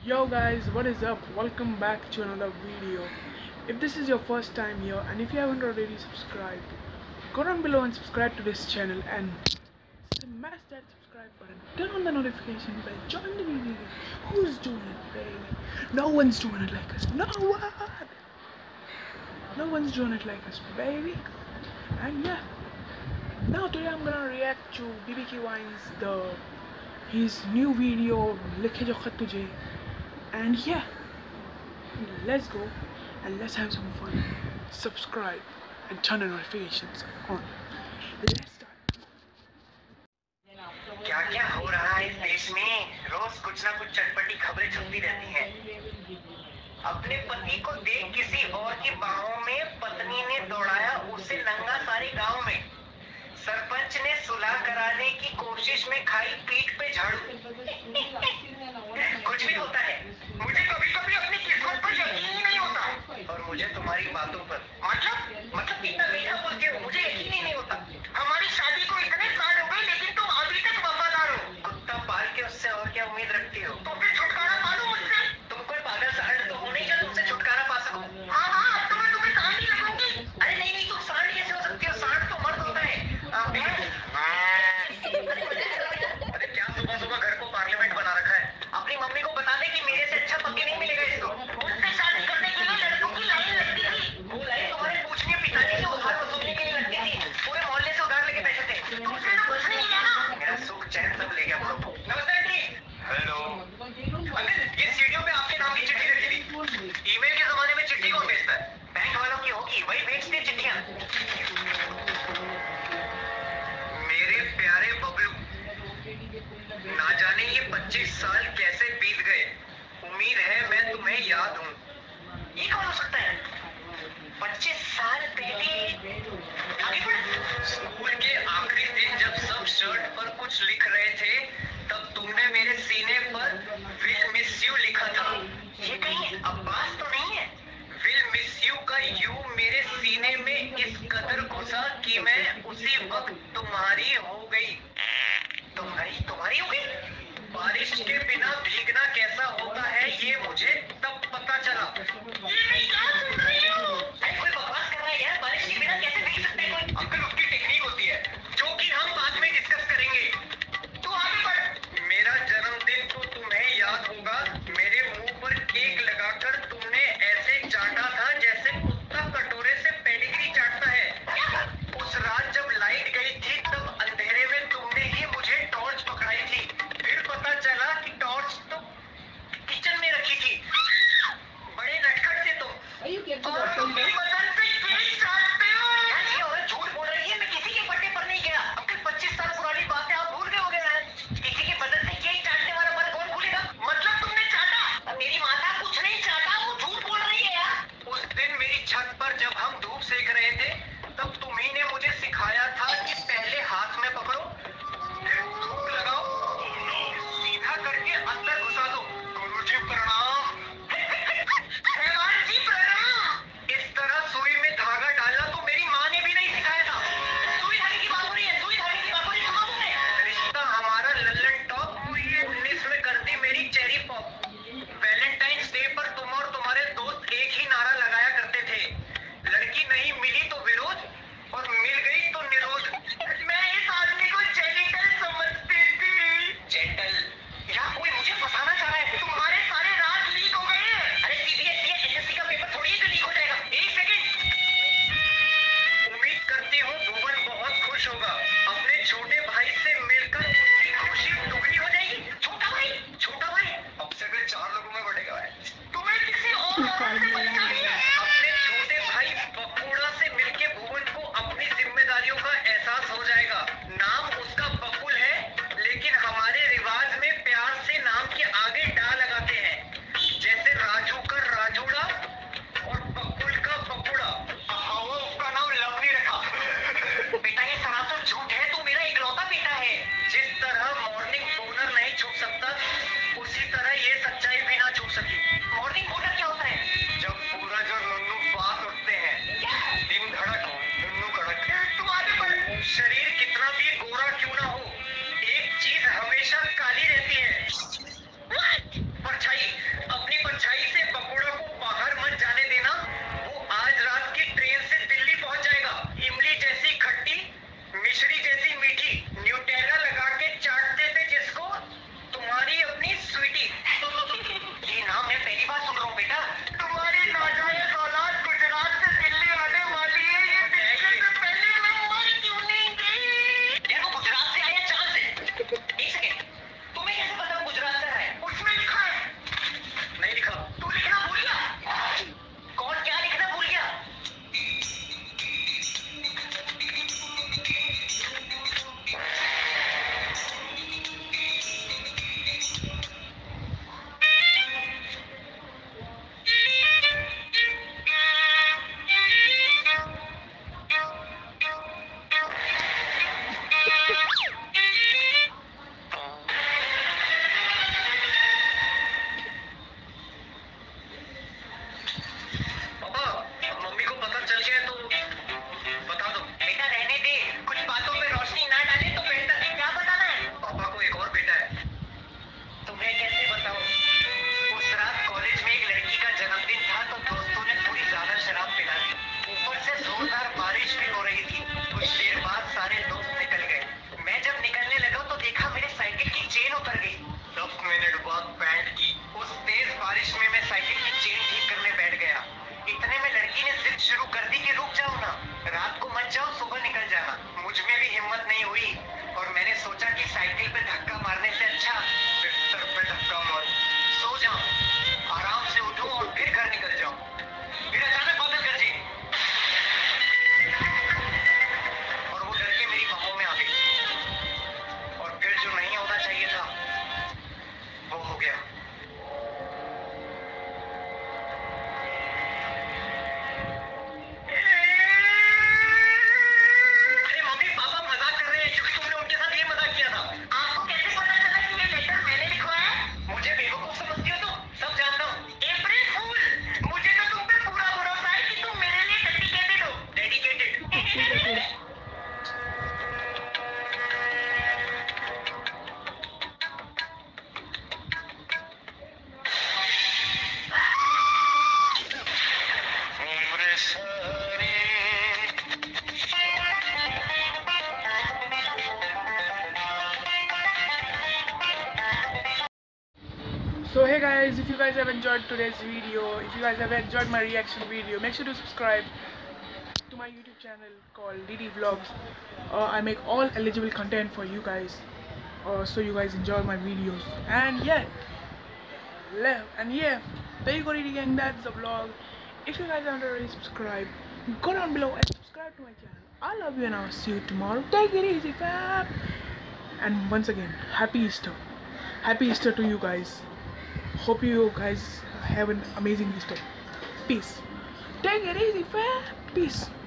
Yo guys, what is up? Welcome back to another video. If this is your first time here and if you haven't already subscribed, go down below and subscribe to this channel and smash that subscribe button. Turn on the notification bell. Join the video. Who's doing it, baby? No one's doing it like us. No one. No one's doing it like us, baby. And yeah. Now today I'm gonna react to BBK Wine's his new video Likhe Jo Khat Tujhe. And yeah, let's go and let's have some fun. Subscribe and turn the notifications on. Let's start. क्या क्या हो रहा है इस देश में? रोज कुछ ना कुछ चटपटी खबरें छपती रहती हैं। अपने पति को देख किसी और की बाहों में पत्नी ने दौड़ाया उसे नंगा सारे गांव में। सरपंच ने सुलह कराने की कोशिश में खाई पीठ पे झाड़ू। कुछ भी होता है, मुझे कभी कभी अपनी किस्मत पर यकीन ही नहीं होता और मुझे तुम्हारी बातों पर मतलब इतना मीठा बोलते हो, मुझे यकीन ही नहीं होता। हमारी शादी को इतने साल हो गए लेकिन तुम अभी तक वफादार हो। कुत्ता पाल के उससे और क्या उम्मीद रखती हो? तो फिर छुटकारा पा लो मुझसे। तुम कोई पागल सांड तो हो नहीं जो तुमसे छुटकारा पा सको। हाँ, तुम्हें सांड ही लगूंगी। अरे नहीं, तुम सांड कैसे हो सकती हो? सांड तो मर्द होता है। अरे क्या सुबह सुबह घर को पार्लियामेंट बना रखा है? अपनी मम्मी को बता दे कि मेरे से अच्छा पति नहीं मिलेगा इसको। मुझसे शादी करने के लिए लड़कों की लाइन लगती थी। वो लाइन तुम्हारे पूछने पिताजी से उधार वसूलने के लिए लगती थी। पूरे मोहल्ले से उधार लेके बैठे थे। तुमसे तो कुछ नहीं लिया ना। मेरा सुख चैन सब ले गया प्रभु। नमस्ते आंटी। हेलो। अंकल, इस सीढ़ियों पे आपके नाम की चिट्ठी रखी थी। ईमेल के जमाने में चिट्ठी कौन भेजता है? बैंक वालों की होगी, वही भेजती है चिट्ठियां। मेरे प्यारे बबलू, ना जाने ये 25 साल कैसे बीत गए। उम्मीद है मैं तुम्हें याद हूँ। ये कौन हो सकता है? 25 साल पहले। आगे बढ़। स्कूल के आखिरी दिन जब सब शर्ट पर कुछ लिख रहे थे तब तुमने मेरे सीने पर विल मिस यू लिखा था। ये कहीं अब्बास तो नहीं है? विल मिस यू का यू मेरे सीने में इस कदर घुसा कि मैं उसी वक्त तुम्हारी हो गई। तुम्हारी हो गई? बारिश के बिना भीगना कैसा होता है ये मुझे तब पता चला। ये क्या सुन रही हो? कोई बकवास कर रहा है यार। बारिश के बिना कैसे भीग सकते हैं कोई? अंकल, उसकी टेक्निक होती है जो कि हम बाद में डिस्कस करेंगे। तू आगे बढ़। मेरा जन्मदिन तो तुम्हें याद होगा। मेरे मुंह पर केक लगाकर तुमने ऐसे चाटा था जैसे कुत्ता कटोरे से पेडिग्री चाटता है। उस रात जब लाइट गई थी तब अंधेरे में तुमने ही मुझे टॉर्च पकड़ाई थी। फिर पता चला कि टॉर्च तो किचन में रखी थी। बड़े नटखट थे तुम। और तुम मेरी बदन पे केक चाटते हो। ये औरत झूठ बोल रही है। मैं किसी के बर्थडे पर नहीं गया। अब तक 25 साल पुरानी बात है, आप भूल गए होगे। मैं किसी के बदन पे केक चाटने वाला बात कौन भूलेगा? मतलब तुमने चाटा? मेरी माता कुछ नहीं चाटा, वो झूठ बोल रही है यार। उस दिन मेरी छत पर जब हम धूप सेक रहे थे तब तुम्ही ने मुझे सिखाया था कि पहले हाथ में पकड़ो, फिर धूप लगाओ, सीधा करके अंदर घुसा दो। गुरुजी प्रणाम। भगवान जी प्रणाम। इस तरह सुई में धागा डालना तो मेरी माँ ने भी नहीं सिखाया था। सुई धागे की बात हो रही है। सुई धागे की बात हो रही है। कहाँ बोल रहे हैं? रिश्ता हमारा लल्लन टॉप 19 में करती मेरी चेरी पॉप। वैलेंटाइंस डे पर तुम और तुम्हारे दोस्त एक ही नारा लगाया करते थे, लड़की नहीं मिली तो विरोध और मिल गई तो निरोध। मैं इस आदमी को जेनिटल समझती थी। जेंटल? या कोई मुझे फंसाना चाह रहा है? तुम्हारे सारे राज लीक हो गए हैं। अरे सीबीएसई एसएससी का पेपर थोड़ी है लीक हो जाएगा। एक सेकंड। उम्मीद करती हूँ भुवन बहुत खुश होगा। अपने छोटे भाई से मिलकर उसकी खुशी दुगनी हो जाएगी। छोटा भाई? छोटा भाई अब से अगले 4 लोगों में बढ़ेगा। तुम्हें किसी और औरत से बचना नहीं है। अपने छोटे भाई बकुड़ा से मिलके भुवन को अपनी जिम्मेदारियों का एहसास हो जाएगा। नाम उसका बकुल है लेकिन हमारे रिवाज में प्यार से नाम के आगे डा लगाते हैं। जैसे राजू का राजूड़ा और बकुल का बकुड़ा। वो उसका नाम लव नहीं रखा। बेटा ये सरासर झूठ है। तू मेरा इकलौता बेटा है। जिस तरह मॉर्निंग बोनर नहीं छूट सकता उसी तरह ये सच्चाई भी ना छूट सकी। मॉर्निंग बोनर क्या होता है? पापा, मम्मी को पता चल गया तो बता दो। बेटा रहने दे, कुछ बातों पे रोशनी ना डाले तो बेहतर है। क्या बताना है? पापा को एक और बेटा है। तुम्हें कैसे बताऊं? उस रात कॉलेज में एक लड़की का जन्मदिन था तो दोस्तों ने थोड़ी ज्यादा शराब पिला दी। ऊपर से जोरदार बारिश भी हो रही थी। कुछ देर बाद सारे दोस्त निकल गए। मैं जब निकलने लगा तो देखा मेरे साइकिल की चेन उतर गई। 10 मिनट बाद बैंड की। उस तेज बारिश में मैं साइकिल की चेन ठीक करने बैठ गया। इतने में लड़की ने जिद शुरू कर दी कि रुक जाओ ना, रात को मत जाओ, सुबह निकल जाना। मुझ में भी हिम्मत नहीं हुई और मैंने सोचा कि साइकिल पे धक्का मारने से अच्छा बिस्तर पे धक्का मारूं, सो जाऊं, आराम से उठूं और फिर घर निकल जाऊं। फिर अचानक बादल गरजे और वो डर के मेरी बाहों में आ गई और फिर जो नहीं होना चाहिए था वो हो गया। अरे मम्मी पापा मजाक कर रहे हैं क्योंकि तुमने उनके साथ ये मजाक किया था। आपको कैसे पता चला कि ये लेटर मैंने लिखवाया है? मुझे बेवकूफ समझती हो तुम? सब जानता हूँ। अप्रैल फूल, मुझे तो तुम पे पूरा भरोसा है कि तुम मेरे लिए डेडिकेटेड हो। Dedicated? So hey guys, if you guys have enjoyed today's video, if you guys have enjoyed my reaction video, make sure to subscribe to my YouTube channel called DD Vlogs. I make all eligible content for you guys, so you guys enjoy my videos. And yeah, there you go, DD gang. That's the vlog. If you guys haven't already subscribed, go down below and subscribe to my channel. I love you and I'll see you tomorrow. Take it easy, fam. And once again, happy Easter. Happy Easter to you guys. Hope you guys have an amazing Easter. Peace. Take it easy, fam. Peace.